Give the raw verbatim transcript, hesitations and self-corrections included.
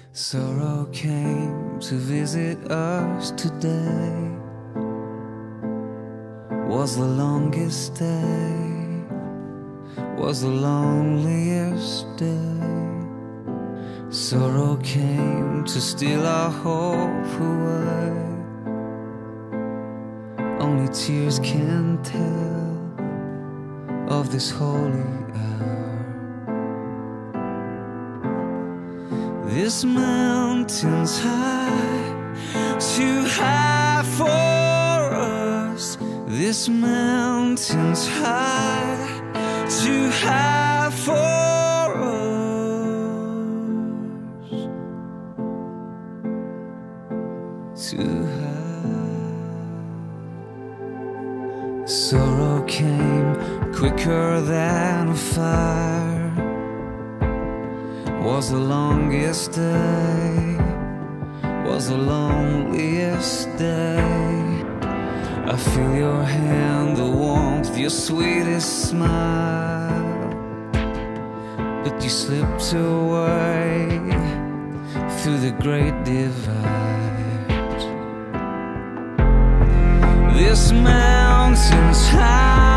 Sorrow came to visit us today. Was the longest day, was the loneliest day. Sorrow came to steal our hope away. Only tears can tell of this holy hour. This mountain's high, too high for us. This mountain's high, too high for us. Too high. Sorrow came quicker than a fire. Was the longest day, was the loneliest day. I feel your hand, the warmth, your sweetest smile. But you slipped away through the great divide. This mountain's high,